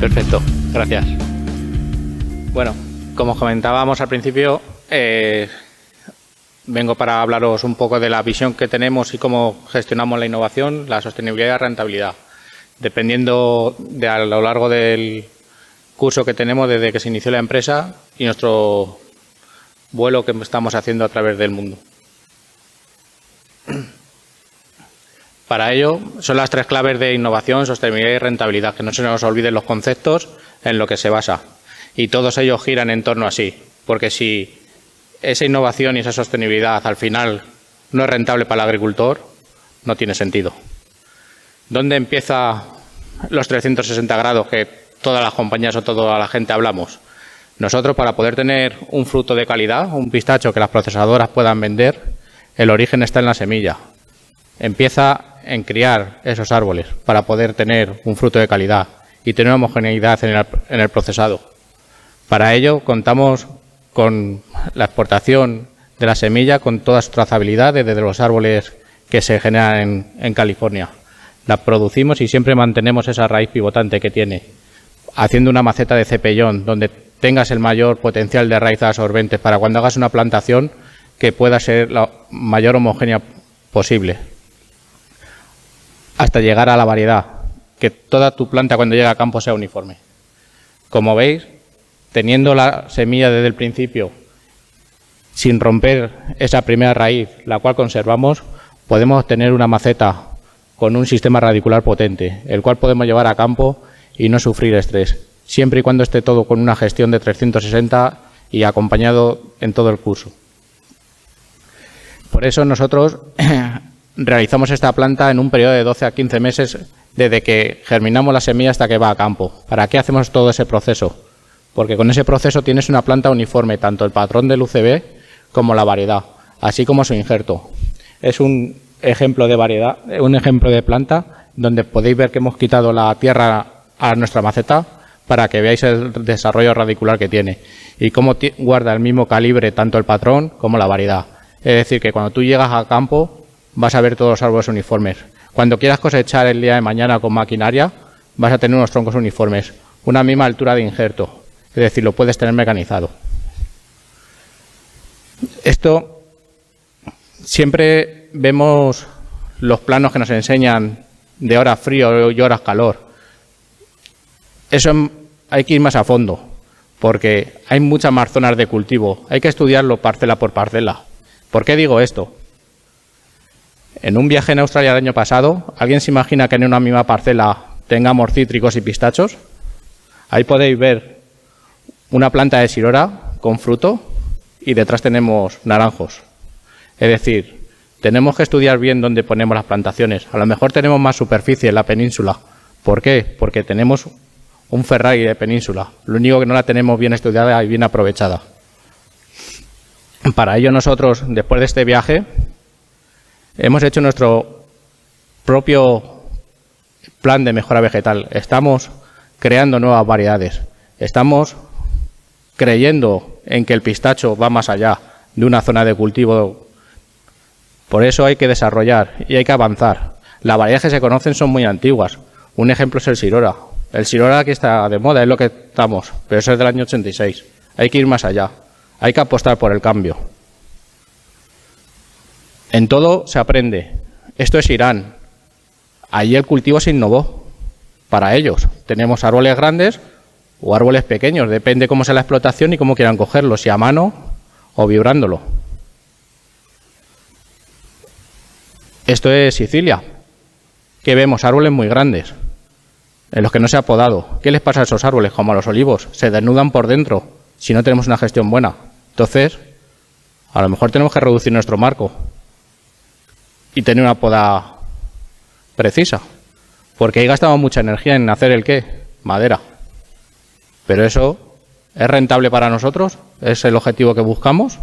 Perfecto, gracias. Bueno, como comentábamos al principio, vengo para hablaros un poco de la visión que tenemos y cómo gestionamos la innovación, la sostenibilidad y la rentabilidad. Dependiendo de a lo largo del curso que tenemos desde que se inició la empresa y nuestro vuelo que estamos haciendo a través del mundo. Para ello, son las 3 claves de innovación, sostenibilidad y rentabilidad, que no se nos olviden los conceptos en lo que se basa. Y todos ellos giran en torno a sí, porque si esa innovación y esa sostenibilidad al final no es rentable para el agricultor, no tiene sentido. ¿Dónde empieza los 360 grados que todas las compañías o toda la gente hablamos? Nosotros, para poder tener un fruto de calidad, un pistacho que las procesadoras puedan vender, el origen está en la semilla. Empieza en criar esos árboles para poder tener un fruto de calidad y tener una homogeneidad en el procesado. Para ello contamos con la exportación de la semilla con toda su trazabilidad desde los árboles que se generan en California. La producimos y siempre mantenemos esa raíz pivotante que tiene, haciendo una maceta de cepellón donde tengas el mayor potencial de raíz absorbente para cuando hagas una plantación que pueda ser la mayor homogénea posible, hasta llegar a la variedad, que toda tu planta cuando llega a campo sea uniforme. Como veis, teniendo la semilla desde el principio, sin romper esa primera raíz, la cual conservamos, podemos obtener una maceta con un sistema radicular potente, el cual podemos llevar a campo y no sufrir estrés, siempre y cuando esté todo con una gestión de 360 y acompañado en todo el curso. Por eso nosotros realizamos esta planta en un periodo de 12 a 15 meses desde que germinamos la semilla hasta que va a campo. ¿Para qué hacemos todo ese proceso? Porque con ese proceso tienes una planta uniforme, tanto el patrón del UCB como la variedad, así como su injerto. Es un ejemplo de variedad, un ejemplo de planta donde podéis ver que hemos quitado la tierra a nuestra maceta para que veáis el desarrollo radicular que tiene y cómo guarda el mismo calibre tanto el patrón como la variedad. Es decir, que cuando tú llegas a campo vas a ver todos los árboles uniformes. Cuando quieras cosechar el día de mañana con maquinaria, vas a tener unos troncos uniformes, una misma altura de injerto, es decir, lo puedes tener mecanizado. Esto, siempre vemos los planos que nos enseñan de horas frío y horas calor. Eso hay que ir más a fondo, porque hay muchas más zonas de cultivo, hay que estudiarlo parcela por parcela. ¿Por qué digo esto? En un viaje en Australia el año pasado, ¿alguien se imagina que en una misma parcela tengamos cítricos y pistachos? Ahí podéis ver una planta de sirora con fruto y detrás tenemos naranjos. Es decir, tenemos que estudiar bien dónde ponemos las plantaciones. A lo mejor tenemos más superficie en la península. ¿Por qué? Porque tenemos un Ferrari de península. Lo único que no la tenemos bien estudiada y bien aprovechada. Para ello nosotros, después de este viaje, hemos hecho nuestro propio plan de mejora vegetal. Estamos creando nuevas variedades. Estamos creyendo en que el pistacho va más allá de una zona de cultivo. Por eso hay que desarrollar y hay que avanzar. Las variedades que se conocen son muy antiguas. Un ejemplo es el sirora. El sirora que está de moda, es lo que estamos, pero eso es del año 86. Hay que ir más allá. Hay que apostar por el cambio. En todo se aprende. Esto es Irán. Allí el cultivo se innovó para ellos. Tenemos árboles grandes o árboles pequeños. Depende cómo sea la explotación y cómo quieran cogerlo, si a mano o vibrándolo. Esto es Sicilia, que vemos árboles muy grandes, en los que no se ha podado. ¿Qué les pasa a esos árboles? Como a los olivos, se desnudan por dentro si no tenemos una gestión buena. Entonces, a lo mejor tenemos que reducir nuestro marco y tener una poda precisa, porque ahí gastamos mucha energía en hacer el qué, madera. Pero eso es rentable para nosotros, es el objetivo que buscamos.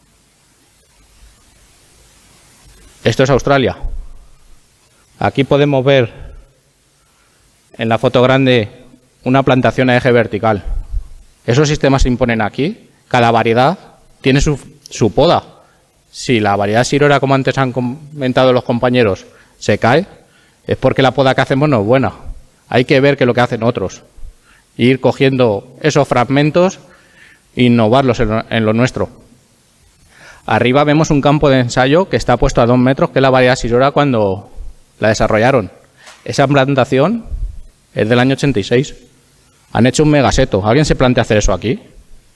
Esto es Australia. Aquí podemos ver en la foto grande una plantación a eje vertical. Esos sistemas se imponen aquí. Cada variedad tiene su poda. Si la variedad sirora, como antes han comentado los compañeros, se cae, es porque la poda que hacemos no es buena. Hay que ver qué es lo que hacen otros. e ir cogiendo esos fragmentos e innovarlos en lo nuestro. Arriba vemos un campo de ensayo que está puesto a 2 metros, que es la variedad Sirora cuando la desarrollaron. Esa plantación es del año 86. Han hecho un megaseto. ¿Alguien se plantea hacer eso aquí?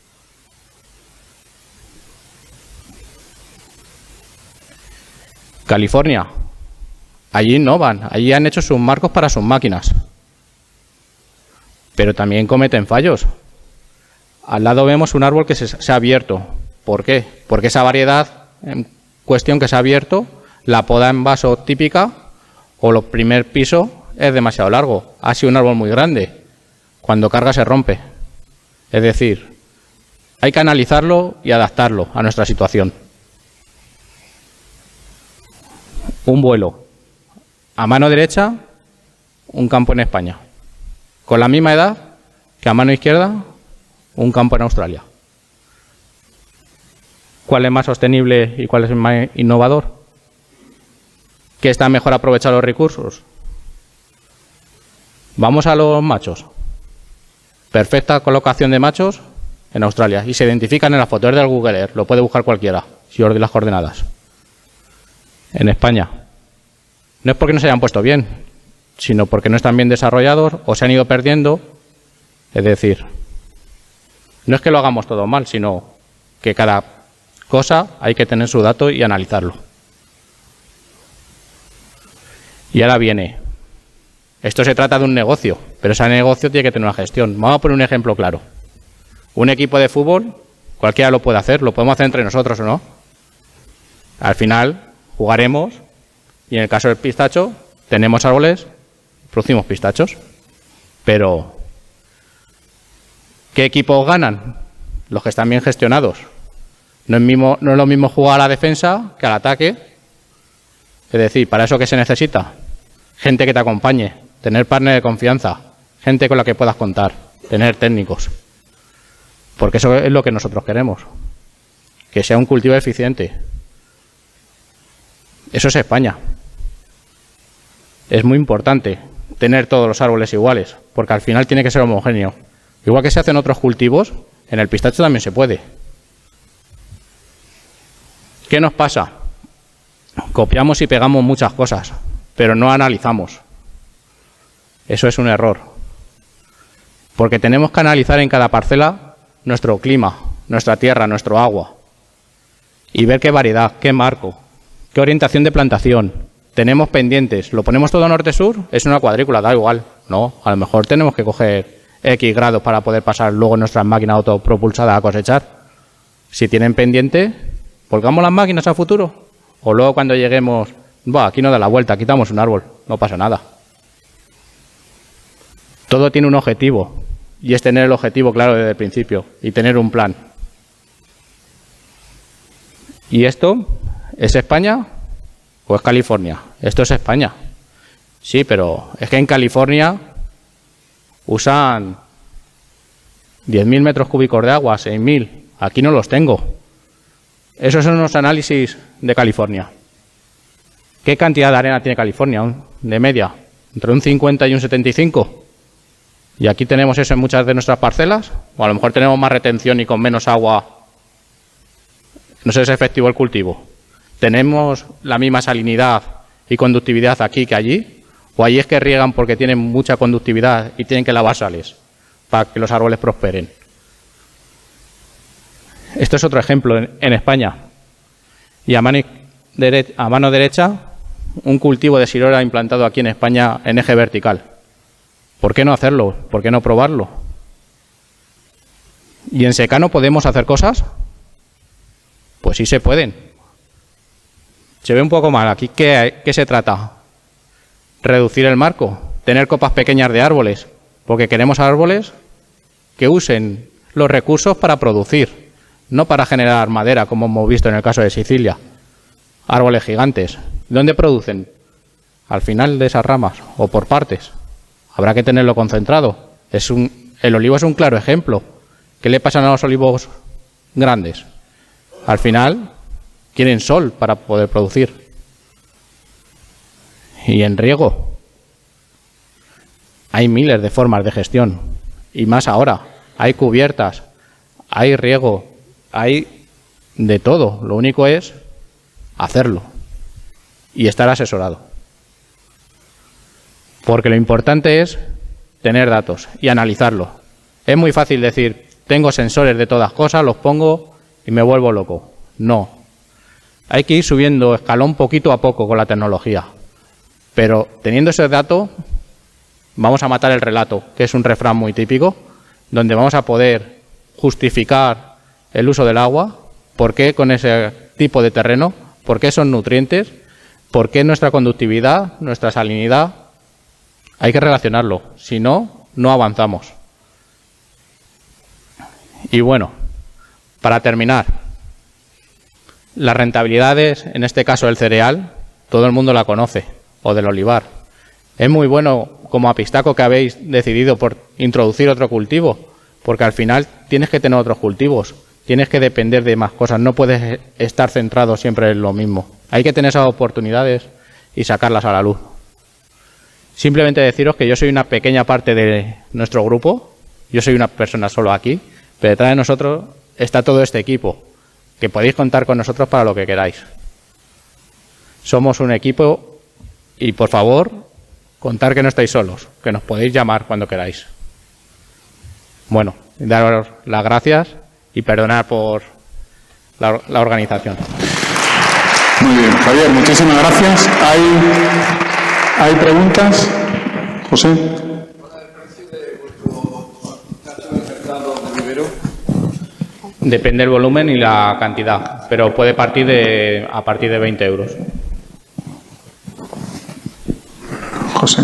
California. Allí innovan. Allí han hecho sus marcos para sus máquinas. Pero también cometen fallos. Al lado vemos un árbol que se ha abierto. ¿Por qué? Porque esa variedad en cuestión que se ha abierto, la poda en vaso típica o el primer piso es demasiado largo. Ha sido un árbol muy grande. Cuando carga se rompe. Es decir, hay que analizarlo y adaptarlo a nuestra situación. Un vuelo. A mano derecha, un campo en España. Con la misma edad que a mano izquierda, un campo en Australia. ¿Cuál es más sostenible y cuál es más innovador? ¿Qué está mejor aprovechar los recursos? Vamos a los machos. Perfecta colocación de machos en Australia y se identifican en la foto del Google Earth. Lo puede buscar cualquiera si os doy las coordenadas. En España. No es porque no se hayan puesto bien, sino porque no están bien desarrollados o se han ido perdiendo. Es decir, no es que lo hagamos todo mal, sino que cada cosa hay que tener su dato y analizarlo. Y ahora viene. Esto se trata de un negocio, pero ese negocio tiene que tener una gestión. Vamos a poner un ejemplo claro. Un equipo de fútbol, cualquiera lo puede hacer, lo podemos hacer entre nosotros o no. Al final jugaremos y en el caso del pistacho tenemos árboles, producimos pistachos. Pero ¿qué equipos ganan? Los que están bien gestionados. No es lo mismo jugar a la defensa que al ataque. Es decir, ¿para eso qué se necesita? Gente que te acompañe, tener partner de confianza, gente con la que puedas contar, tener técnicos. Porque eso es lo que nosotros queremos. Que sea un cultivo eficiente. Eso es España. Es muy importante tener todos los árboles iguales, porque al final tiene que ser homogéneo. Igual que se hacen otros cultivos, en el pistacho también se puede. ¿Qué nos pasa? Copiamos y pegamos muchas cosas, pero no analizamos. Eso es un error. Porque tenemos que analizar en cada parcela nuestro clima, nuestra tierra, nuestro agua. Y ver qué variedad, qué marco, qué orientación de plantación. Tenemos pendientes. ¿Lo ponemos todo norte-sur? Es una cuadrícula, da igual. No, a lo mejor tenemos que coger X grados para poder pasar luego nuestras máquinas autopropulsadas a cosechar. Si tienen pendiente, ¿volcamos las máquinas a futuro? O luego cuando lleguemos, aquí no da la vuelta, quitamos un árbol, no pasa nada. Todo tiene un objetivo, y es tener el objetivo claro desde el principio, y tener un plan. ¿Y esto es España o es California? Esto es España. Sí, pero es que en California usan 10.000 metros cúbicos de agua, 6.000. Aquí no los tengo. Esos son los análisis de California. ¿Qué cantidad de arena tiene California de media? Entre un 50 y un 75. Y aquí tenemos eso en muchas de nuestras parcelas. O a lo mejor tenemos más retención y con menos agua no es efectivo el cultivo. ¿Tenemos la misma salinidad y conductividad aquí que allí? ¿O allí es que riegan porque tienen mucha conductividad y tienen que lavar sales para que los árboles prosperen? Esto es otro ejemplo en España. Y a mano derecha, un cultivo de Sirora implantado aquí en España en eje vertical. ¿Por qué no hacerlo? ¿Por qué no probarlo? ¿Y en secano podemos hacer cosas? Pues sí se pueden. Se ve un poco mal. ¿Aquí qué se trata? Reducir el marco, tener copas pequeñas de árboles, porque queremos árboles que usen los recursos para producir. No para generar madera, como hemos visto en el caso de Sicilia. Árboles gigantes. ¿Dónde producen? Al final de esas ramas o por partes. Habrá que tenerlo concentrado. El olivo es un claro ejemplo. ¿Qué le pasan a los olivos grandes? Al final quieren sol para poder producir. Y en riego hay miles de formas de gestión. Y más ahora. Hay cubiertas, hay riego, hay de todo. Lo único es hacerlo y estar asesorado. Porque lo importante es tener datos y analizarlos. Es muy fácil decir, tengo sensores de todas cosas, los pongo y me vuelvo loco. No. Hay que ir subiendo escalón poquito a poco con la tecnología. Pero teniendo ese dato, vamos a matar el relato, que es un refrán muy típico, donde vamos a poder justificar el uso del agua, por qué con ese tipo de terreno, por qué son nutrientes, por qué nuestra conductividad, nuestra salinidad. Hay que relacionarlo, si no, no avanzamos. Y bueno, para terminar, las rentabilidades, en este caso del cereal, todo el mundo la conoce, o del olivar. Es muy bueno como apistaco que habéis decidido por introducir otro cultivo, porque al final tienes que tener otros cultivos, tienes que depender de más cosas, no puedes estar centrado siempre en lo mismo. Hay que tener esas oportunidades y sacarlas a la luz. Simplemente deciros que yo soy una pequeña parte de nuestro grupo, yo soy una persona solo aquí, pero detrás de nosotros está todo este equipo, que podéis contar con nosotros para lo que queráis. Somos un equipo y, por favor, contar que no estáis solos, que nos podéis llamar cuando queráis. Bueno, daros las gracias y perdonad por la organización. Muy bien, Javier, muchísimas gracias. ¿Hay preguntas? José. Depende del volumen y la cantidad, pero puede partir a partir de 20 euros. José.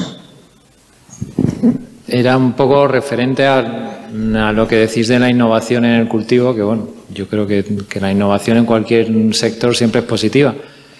Era un poco referente a lo que decís de la innovación en el cultivo, que bueno, yo creo que la innovación en cualquier sector siempre es positiva.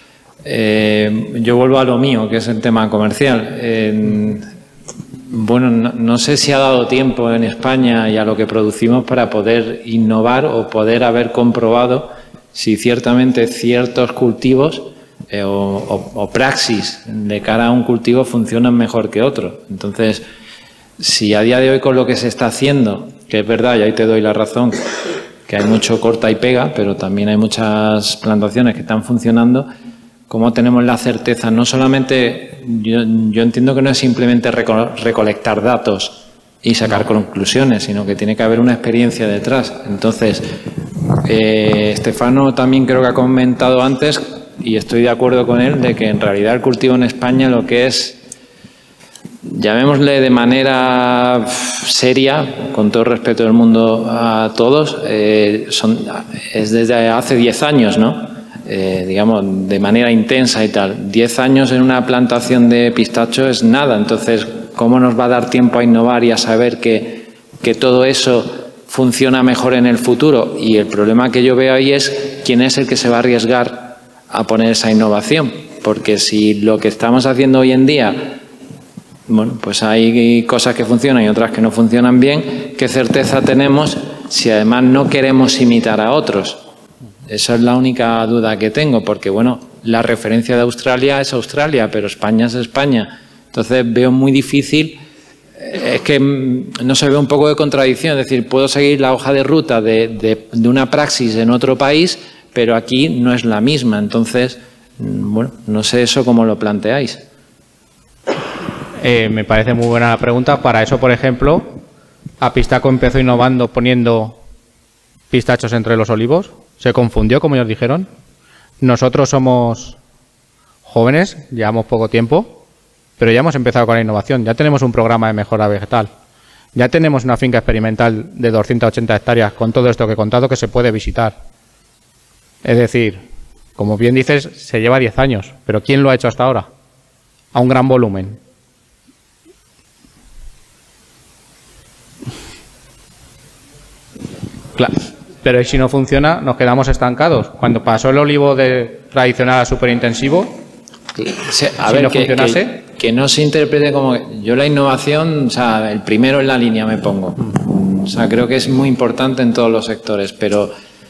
Yo vuelvo a lo mío, que es el tema comercial. Bueno, no sé si ha dado tiempo en España y a lo que producimos para poder innovar o poder haber comprobado si ciertamente ciertos cultivos o praxis de cara a un cultivo funcionan mejor que otros. Entonces, si a día de hoy con lo que se está haciendo, que es verdad, y ahí te doy la razón, que hay mucho corta y pega, pero también hay muchas plantaciones que están funcionando, ¿cómo tenemos la certeza? No solamente, yo entiendo que no es simplemente recolectar datos y sacar conclusiones, sino que tiene que haber una experiencia detrás. Entonces, Stefano también creo que ha comentado antes, y estoy de acuerdo con él, de que en realidad el cultivo en España lo que es, llamémosle de manera seria, con todo el respeto del mundo a todos, es desde hace 10 años, ¿no? Digamos, de manera intensa y tal. 10 años en una plantación de pistacho es nada. Entonces, ¿cómo nos va a dar tiempo a innovar y a saber que todo eso funciona mejor en el futuro? Y el problema que yo veo ahí es quién es el que se va a arriesgar a poner esa innovación. Porque si lo que estamos haciendo hoy en día, bueno, pues hay cosas que funcionan y otras que no funcionan bien, ¿qué certeza tenemos si además no queremos imitar a otros? Esa es la única duda que tengo, porque bueno, la referencia de Australia es Australia, pero España es España. Entonces veo muy difícil, es que no se ve un poco de contradicción, es decir, puedo seguir la hoja de ruta de una praxis en otro país, pero aquí no es la misma. Entonces, bueno, no sé eso cómo lo planteáis. Me parece muy buena la pregunta. Para eso, por ejemplo, Apistaco empezó innovando poniendo pistachos entre los olivos. Se confundió, como ellos dijeron. Nosotros somos jóvenes, llevamos poco tiempo, pero ya hemos empezado con la innovación. Ya tenemos un programa de mejora vegetal. Ya tenemos una finca experimental de 280 hectáreas con todo esto que he contado que se puede visitar. Es decir, como bien dices, se lleva 10 años, pero ¿quién lo ha hecho hasta ahora? A un gran volumen. Claro. Pero si no funciona, nos quedamos estancados. Cuando pasó el olivo de tradicional a superintensivo, a ver, que no se interprete como yo la innovación, o sea, el primero en la línea me pongo. O sea, creo que es muy importante en todos los sectores, pero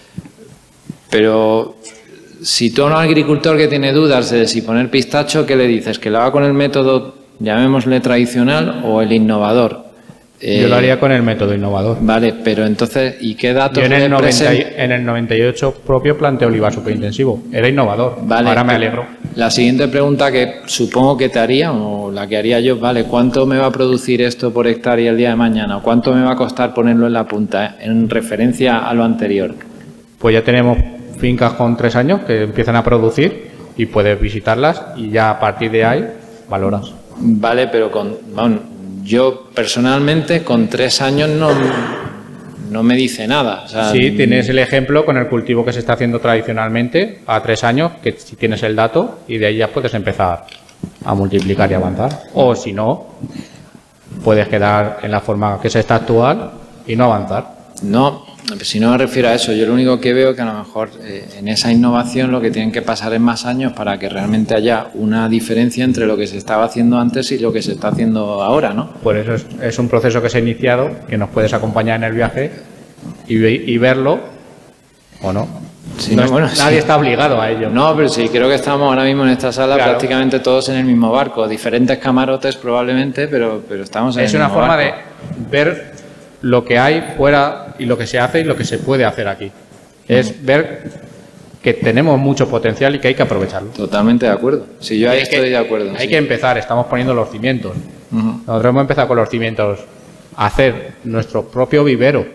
si tú a un agricultor que tiene dudas de si poner pistacho, ¿qué le dices? ¿Que lo haga con el método, llamémosle tradicional, o el innovador? Yo lo haría con el método innovador. Vale, pero entonces, ¿y qué datos Yo en el, le en el 98 propio planteé olivar superintensivo. Era innovador. Vale, ahora me alegro. La siguiente pregunta que supongo que te haría, o la que haría yo, vale, ¿cuánto me va a producir esto por hectárea el día de mañana? ¿O cuánto me va a costar ponerlo en la punta, en referencia a lo anterior? Pues ya tenemos fincas con 3 años que empiezan a producir y puedes visitarlas y ya a partir de ahí valoras. Vale, pero yo personalmente con 3 años no me dice nada. O sea, sí, tienes el ejemplo con el cultivo que se está haciendo tradicionalmente a 3 años, que si tienes el dato y de ahí ya puedes empezar a multiplicar y avanzar. O si no, puedes quedar en la forma que se está actual y no avanzar. No, si no me refiero a eso, yo lo único que veo es que a lo mejor en esa innovación lo que tienen que pasar es más años para que realmente haya una diferencia entre lo que se estaba haciendo antes y lo que se está haciendo ahora, ¿no? Por eso es un proceso que se ha iniciado, que nos puedes acompañar en el viaje y verlo o no. Sí, Nadie está obligado a ello. No, pero sí, creo que estamos ahora mismo en esta sala prácticamente todos en el mismo barco, diferentes camarotes probablemente, pero estamos en el mismo barco. Es una forma de ver lo que hay fuera y lo que se hace y lo que se puede hacer aquí. Es ver que tenemos mucho potencial y que hay que aprovecharlo. Totalmente de acuerdo. Sí, yo ahí estoy de acuerdo. Hay que empezar, estamos poniendo los cimientos. Nosotros hemos empezado con los cimientos a hacer nuestro propio vivero.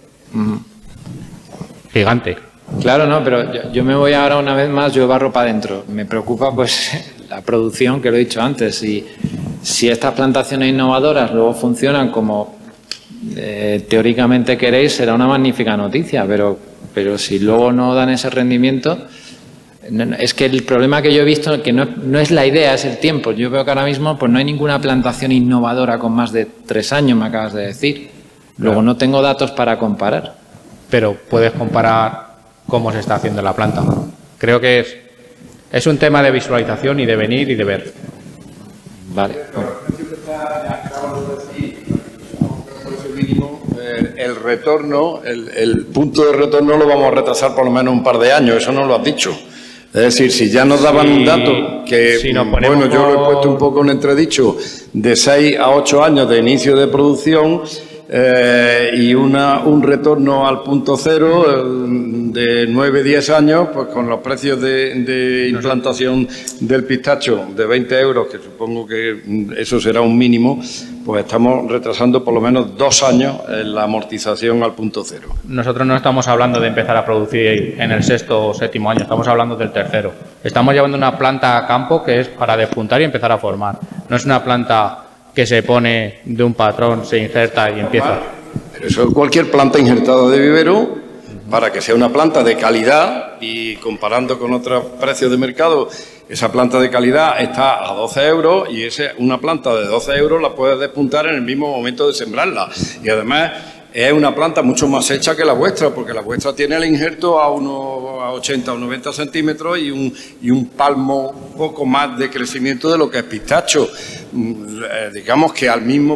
Gigante. Claro, no, pero yo me voy ahora una vez más, yo barro para adentro. Me preocupa pues la producción, que lo he dicho antes. Si estas plantaciones innovadoras luego funcionan como teóricamente queréis, será una magnífica noticia, pero si luego no dan ese rendimiento, es que el problema que yo he visto, que no es la idea, es el tiempo. Yo veo que ahora mismo pues no hay ninguna plantación innovadora con más de 3 años, me acabas de decir. Luego no tengo datos para comparar. Pero puedes comparar cómo se está haciendo la planta. Creo que es un tema de visualización y de venir y de ver. Vale. El retorno, el punto de retorno lo vamos a retrasar por lo menos un par de años, eso no lo has dicho. Es decir, si ya nos daban un dato que, bueno, yo lo he puesto un poco en entredicho, de 6 a 8 años de inicio de producción y un retorno al punto cero de 9-10 años, pues con los precios de implantación del pistacho de 20 euros, que supongo que eso será un mínimo, pues estamos retrasando por lo menos 2 años en la amortización al punto cero. Nosotros no estamos hablando de empezar a producir en el 6º o 7º año, estamos hablando del 3º. Estamos llevando una planta a campo que es para despuntar y empezar a formar. No es una planta que se pone de un patrón, se injerta y empieza. Pero eso es cualquier planta injertada de vivero, para que sea una planta de calidad, y comparando con otros precios de mercado, esa planta de calidad está a 12 euros y una planta de 12 euros la puedes despuntar en el mismo momento de sembrarla. Y además es una planta mucho más hecha que la vuestra, porque la vuestra tiene el injerto a unos 80 o 90 centímetros y un palmo poco más de crecimiento de lo que es pistacho. Digamos que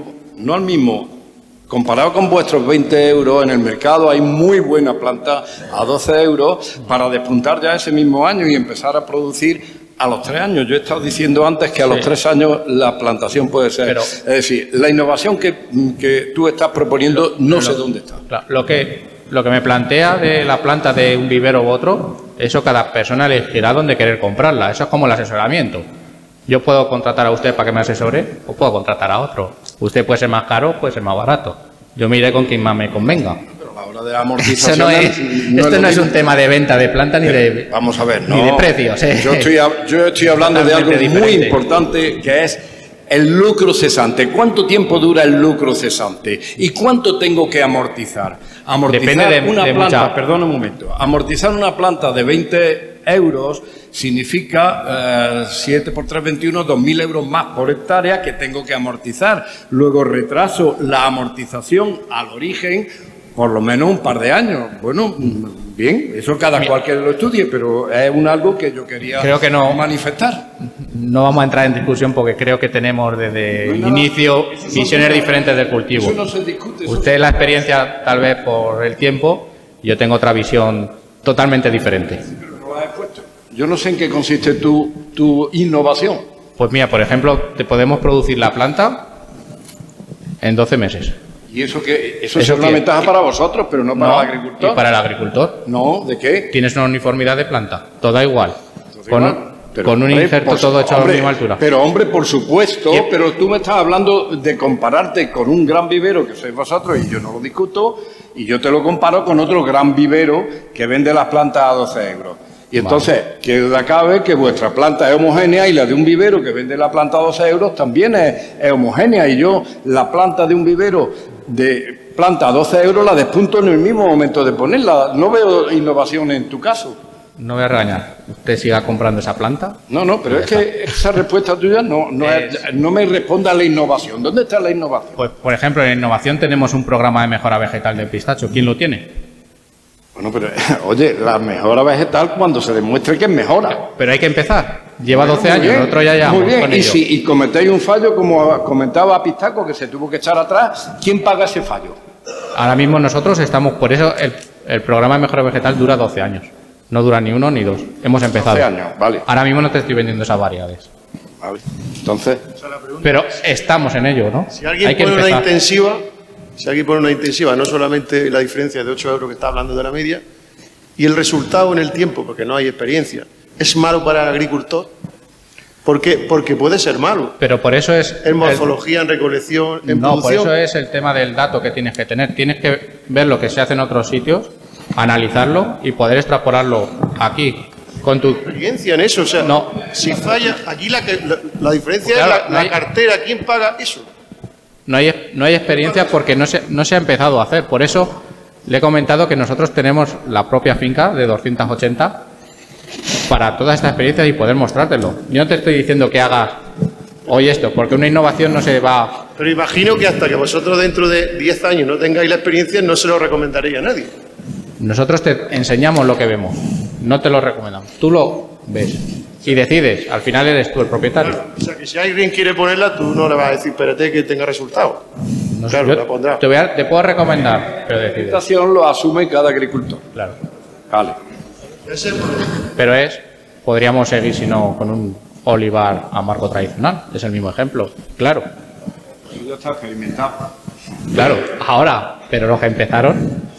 comparado con vuestros 20 euros en el mercado, hay muy buena planta a 12 euros para despuntar ya ese mismo año y empezar a producir a los 3 años. Yo he estado diciendo antes que a los 3 años la plantación puede ser. Pero, es decir, la innovación que tú estás proponiendo no sé dónde está. Claro, lo que me plantea de la planta de un vivero u otro, eso cada persona elegirá dónde querer comprarla. Eso es como el asesoramiento. Yo puedo contratar a usted para que me asesore o puedo contratar a otro. Usted puede ser más caro, puede ser más barato. Yo me iré con quien más me convenga. Pero a la hora de la amortización... Esto no es un tema de venta de planta ni de... Vamos a ver, ni de precios. Yo estoy hablando de algo muy importante, que es el lucro cesante. ¿Cuánto tiempo dura el lucro cesante? ¿Y cuánto tengo que amortizar? Depende de una planta, mucha... Perdón un momento. Amortizar una planta de 20 euros significa 7 por 3, 21, 2.000 euros más por hectárea que tengo que amortizar. Luego retraso la amortización al origen por lo menos un par de años. Bueno, bien, eso cada cual que lo estudie, pero es algo que yo quería manifestar. No vamos a entrar en discusión porque creo que tenemos desde el inicio visiones diferentes del cultivo. Eso no se discute. Usted la experiencia tal vez por el tiempo, yo tengo otra visión totalmente diferente. Pero no lo has expuesto. Yo no sé en qué consiste tu innovación. Pues mira, por ejemplo, te podemos producir la planta en 12 meses. ¿Y eso qué? Eso es una ventaja para vosotros, pero no para el agricultor. ¿Y para el agricultor? No, ¿de qué? Tienes una uniformidad de planta, toda igual. Pero, con un hombre, injerto todo hecho a la misma altura. Pero, hombre, por supuesto, pero tú me estás hablando de compararte con un gran vivero que sois vosotros, y yo no lo discuto, y yo te lo comparo con otro gran vivero que vende las plantas a 12 euros. Y entonces, que duda cabe que vuestra planta es homogénea y la de un vivero que vende la planta a 12 euros también es homogénea. Y yo, la planta de un vivero de planta a 12 euros la despunto en el mismo momento de ponerla. No veo innovación en tu caso. No voy a regañar. ¿Usted siga comprando esa planta? No, pero es que esa respuesta tuya no me responde a la innovación. ¿Dónde está la innovación? Pues, por ejemplo, en innovación tenemos un programa de mejora vegetal del pistacho. ¿Quién lo tiene? Bueno, pero, oye, la mejora vegetal cuando se demuestre que es mejora. Pero hay que empezar. Lleva 12 años, nosotros ya llevamos. Muy bien, con y ello. si cometéis un fallo, como comentaba Pistaco, que se tuvo que echar atrás, ¿quién paga ese fallo? Ahora mismo nosotros estamos, por eso el programa de mejora vegetal dura 12 años. No dura ni 1 ni 2. Hemos empezado. 12 años, vale. Ahora mismo no te estoy vendiendo esas variedades. Vale. Entonces. Pero estamos en ello, ¿no? Si alguien pone una intensiva, no solamente la diferencia de 8 euros que está hablando de la media, y el resultado en el tiempo, porque no hay experiencia, es malo para el agricultor. ¿Por qué? Porque puede ser malo. Pero por eso es... En morfología, en recolección, en producción. Por eso es el tema del dato que tienes que tener. Tienes que ver lo que se hace en otros sitios, analizarlo y poder extrapolarlo aquí con tu... experiencia en eso, o sea, no. Si falla, aquí la diferencia Claro, es la cartera, ¿quién paga eso? No hay experiencia porque no se ha empezado a hacer. Por eso le he comentado que nosotros tenemos la propia finca de 280 para toda esta experiencia y poder mostrártelo. Yo no te estoy diciendo que hagas hoy esto, porque una innovación no se va... Pero imagino que hasta que vosotros dentro de 10 años no tengáis la experiencia, no se lo recomendaréis a nadie. Nosotros te enseñamos lo que vemos, no te lo recomendamos. Tú lo ves y decides, al final eres tú el propietario. Claro, o sea, que si alguien quiere ponerla, tú no le vas a decir, espérate que tenga resultados. No, claro, la pondrá. Te puedo recomendar, pero decides. La situación lo asume cada agricultor. Claro. Vale. Pero podríamos seguir, si no, con un olivar amargo tradicional. Es el mismo ejemplo, claro. Ya está experimentado. Claro, ahora, pero los que empezaron...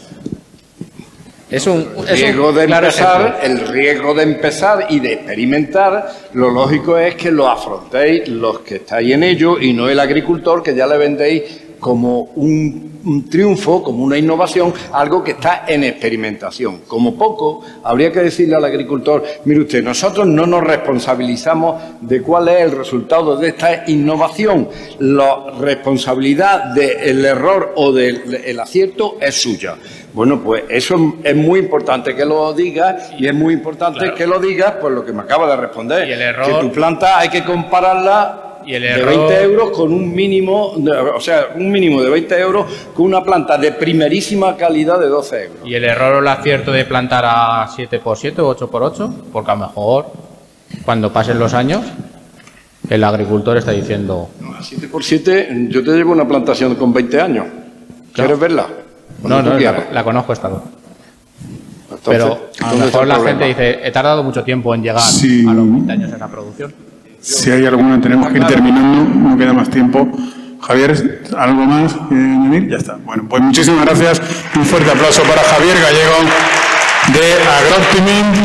El riesgo de empezar y de experimentar, lo lógico es que lo afrontéis los que estáis en ello y no el agricultor que ya le vendéis como un triunfo, como una innovación, algo que está en experimentación. Como poco, habría que decirle al agricultor, mire usted, nosotros no nos responsabilizamos de cuál es el resultado de esta innovación. La responsabilidad del error o del arcierto es suya. Bueno, pues eso es muy importante que lo digas y es muy importante que lo digas por lo que me acaba de responder. Y el error, que tu planta hay que compararla de 20 euros con un mínimo, un mínimo de 20 euros con una planta de primerísima calidad de 12 euros. Y el error o el acierto de plantar a 7x7 o 8x8, porque a lo mejor cuando pasen los años el agricultor está diciendo... No, a 7x7 yo te llevo una plantación con 20 años. ¿Quieres verla? No, la conozco esta vez. Pero a lo mejor la gente dice, he tardado mucho tiempo en llegar a los 20 años en la producción. Si hay alguna, tenemos que ir terminando, no queda más tiempo. Javier, ¿algo más que añadir? Ya está. Bueno, pues muchísimas gracias. Un fuerte aplauso para Javier Gallego de Agrooptimist.